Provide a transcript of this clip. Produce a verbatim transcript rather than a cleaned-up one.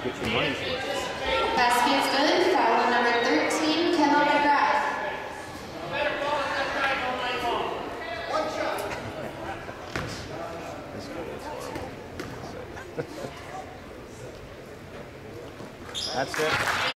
get your money's worth. Basket is good. Foul number thirteen, Kendall McGrath. That's it.